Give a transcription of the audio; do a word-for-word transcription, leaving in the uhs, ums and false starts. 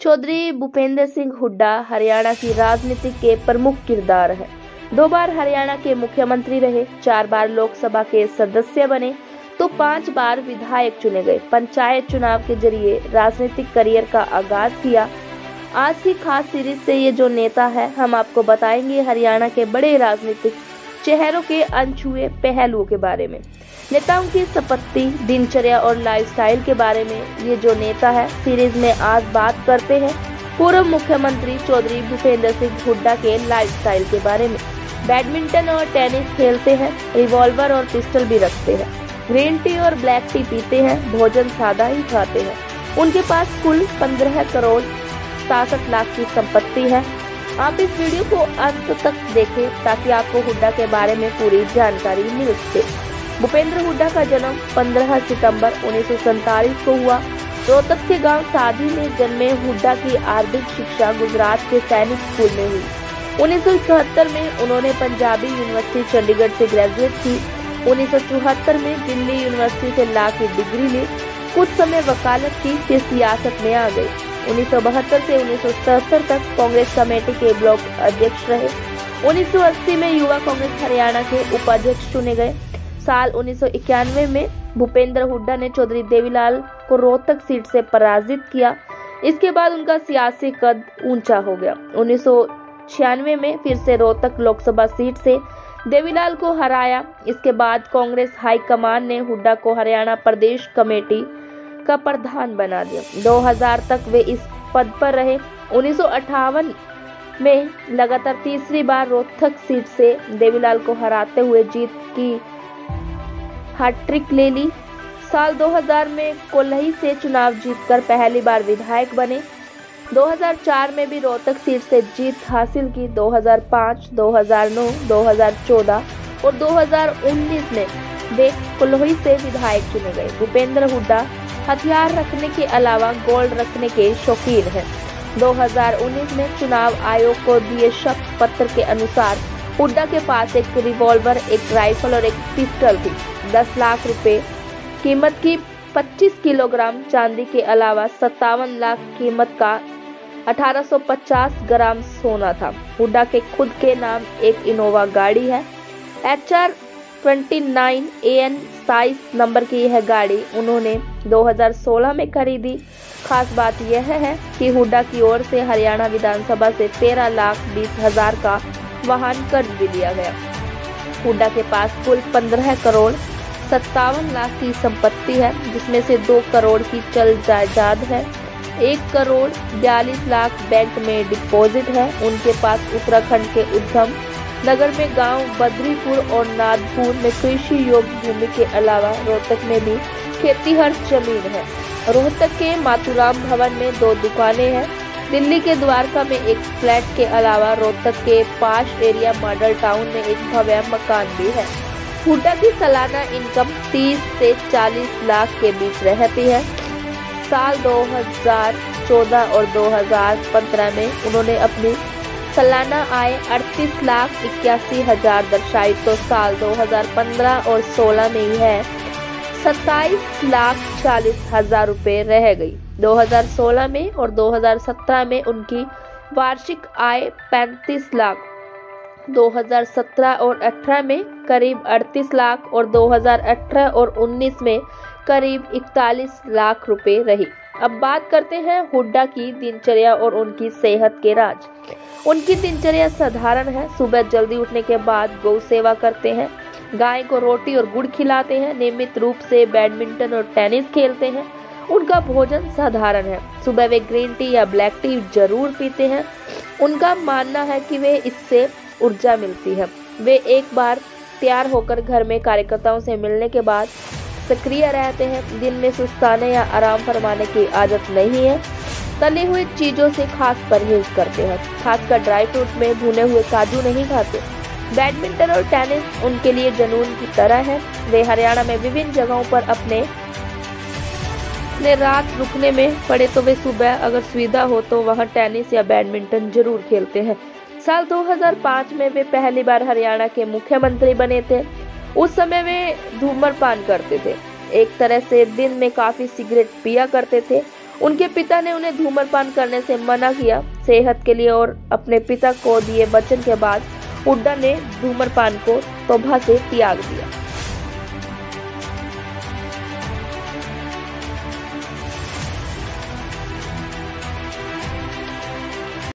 चौधरी भूपेंद्र सिंह हुड्डा हरियाणा की राजनीति के प्रमुख किरदार है। दो बार हरियाणा के मुख्यमंत्री रहे, चार बार लोकसभा के सदस्य बने तो पांच बार विधायक चुने गए। पंचायत चुनाव के जरिए राजनीतिक करियर का आगाज किया। आज की खास सीरीज से ये जो नेता है, हम आपको बताएंगे हरियाणा के बड़े राजनीतिक चेहरों के अनछुए पहलुओं के बारे में, नेताओं की संपत्ति, दिनचर्या और लाइफस्टाइल के बारे में। ये जो नेता है सीरीज में आज बात करते हैं पूर्व मुख्यमंत्री चौधरी भूपेंद्र सिंह हुड्डा के लाइफस्टाइल के बारे में। बैडमिंटन और टेनिस खेलते हैं, रिवॉल्वर और पिस्टल भी रखते हैं, ग्रीन टी और ब्लैक टी पीते हैं, भोजन सादा ही खाते हैं। उनके पास कुल पंद्रह करोड़ सतासठ लाख की संपत्ति है। आप इस वीडियो को अंत तक देखें ताकि आपको हुड्डा के बारे में पूरी जानकारी मिल सके। भूपेंद्र हुड्डा का जन्म पंद्रह सितंबर उन्नीस सौ सैतालीस को हुआ। रोहतक के गांव साधी में जन्मे हुड्डा की आरंभिक शिक्षा गुजरात के सैनिक स्कूल में हुई। उन्नीस सौ इकहत्तर में उन्होंने पंजाबी यूनिवर्सिटी चंडीगढ़ से ग्रेजुएट की। उन्नीस सौ चौहत्तर में दिल्ली यूनिवर्सिटी से लॉ की डिग्री ली। कुछ समय वकालत की, फिर सियासत में आ गए। उन्नीस सौ बहत्तर से उन्नीस सौ सतहत्तर तक कांग्रेस कमेटी के ब्लॉक अध्यक्ष रहे। उन्नीस सौ अस्सी में युवा कांग्रेस हरियाणा के उपाध्यक्ष चुने गए। साल उन्नीस सौ इक्यानवे में भूपेंद्र हुड्डा ने चौधरी देवीलाल को रोहतक सीट से पराजित किया। इसके बाद उनका सियासी कद ऊंचा हो गया। उन्नीस सौ छियानवे में फिर से रोहतक लोकसभा सीट से देवीलाल को हराया। इसके बाद कांग्रेस हाईकमान ने हुड्डा को हरियाणा प्रदेश कमेटी का प्रधान बना दिया। दो हज़ार तक वे इस पद पर रहे। उन्नीस सौ अट्ठावन में लगातार तीसरी बार रोहतक सीट से देवीलाल को हराते हुए जीत की हैट्रिक ले ली। साल दो हज़ार में कोल्हई से चुनाव जीतकर पहली बार विधायक बने। दो हज़ार चार में भी रोहतक सीट से जीत हासिल की। दो हज़ार पाँच, दो हज़ार नौ, दो हज़ार चौदह और दो हज़ार उन्नीस में वे कोल्हई से विधायक चुने गए। भूपेंद्र हुड्डा हथियार रखने के अलावा गोल्ड रखने के शौकीन हैं। दो हज़ार उन्नीस में चुनाव आयोग को दिए शपथ पत्र के अनुसार हुड्डा के पास एक रिवॉल्वर, एक राइफल और एक पिस्टल थी। दस लाख रुपए कीमत की पच्चीस किलोग्राम चांदी के अलावा सत्तावन लाख कीमत का अठारह सौ पचास ग्राम सोना था। हुड्डा के खुद के नाम एक इनोवा गाड़ी है। H R twenty nine A N सताईस नंबर की यह गाड़ी उन्होंने दो हज़ार सोलह में खरीदी। खास बात यह है कि हुड्डा की ओर से हरियाणा विधानसभा से तेरह लाख बीस हजार का वाहन कर्ज भी लिया गया। हुड्डा के पास कुल पंद्रह करोड़ सत्तावन लाख की संपत्ति है, जिसमें से दो करोड़ की चल जायदाद है। एक करोड़ बयालीस लाख बैंक में डिपॉजिट है। उनके पास उत्तराखंड के उद्यम नगर में गांव बद्रीपुर और नादपुर में कृषि योग्य भूमि के अलावा रोहतक में भी खेतीहर जमीन है। रोहतक के मातुराम भवन में दो दुकानें हैं। दिल्ली के द्वारका में एक फ्लैट के अलावा रोहतक के पाश एरिया मॉडल टाउन में एक भव्य मकान भी है। हुड्डा की सालाना इनकम तीस से चालीस लाख के बीच रहती है। साल दो हज़ार चौदह और दो हज़ार पंद्रह में उन्होंने अपनी सालाना आय अड़तीस लाख इक्यासी हजार दर्शाई, तो साल दो हज़ार पंद्रह और सोलह में यह सत्ताईस लाख चालीस हजार रुपए रह गई। दो हज़ार सोलह में और दो हज़ार सत्रह में उनकी वार्षिक आय पैंतीस लाख, दो हज़ार सत्रह और अठारह में करीब अड़तीस लाख और दो हज़ार अठारह और उन्नीस में करीब इकतालीस लाख रुपए रही। अब बात करते हैं हुड्डा की दिनचर्या और उनकी सेहत के राज। उनकी दिनचर्या साधारण है। सुबह जल्दी उठने के बाद गौ सेवा करते हैं, गाय को रोटी और गुड़ खिलाते हैं, नियमित रूप से बैडमिंटन और टेनिस खेलते हैं। उनका भोजन साधारण है। सुबह वे ग्रीन टी या ब्लैक टी जरूर पीते हैं। उनका मानना है कि वे इससे ऊर्जा मिलती है। वे एक बार तैयार होकर घर में कार्यकर्ताओं से मिलने के बाद सक्रिय रहते हैं। दिन में सुस्ताने या आराम फरमाने की आदत नहीं है। तली हुई चीजों से खास परहेज करते हैं, खासकर ड्राई फ्रूट में भुने हुए काजू नहीं खाते। बैडमिंटन और टेनिस उनके लिए जुनून की तरह है। वे हरियाणा में विभिन्न जगहों पर अपने ने रात रुकने में पड़े तो वे सुबह अगर सुविधा हो तो वहां टेनिस या बैडमिंटन जरूर खेलते हैं। साल दो हज़ार पाँच में वे पहली बार हरियाणा के मुख्यमंत्री बने थे। उस समय वे धूम्रपान करते थे। एक तरह से दिन में काफी सिगरेट पिया करते थे उनके पिता ने उन्हें धूम्रपान करने से मना किया। सेहत के लिए और अपने पिता को दिए वचन के बाद हुड्डा ने धूम्रपान को तौबा से त्याग दिया।